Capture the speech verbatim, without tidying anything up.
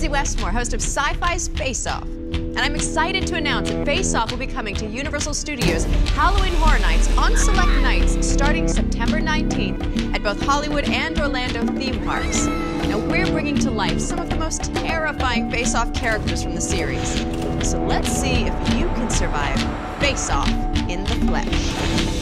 Lindsay Westmore, host of Syfy's Face Off. And I'm excited to announce that Face Off will be coming to Universal Studios Halloween Horror Nights on select nights starting September nineteenth at both Hollywood and Orlando theme parks. Now we're bringing to life some of the most terrifying Face Off characters from the series. So let's see if you can survive Face Off in the flesh.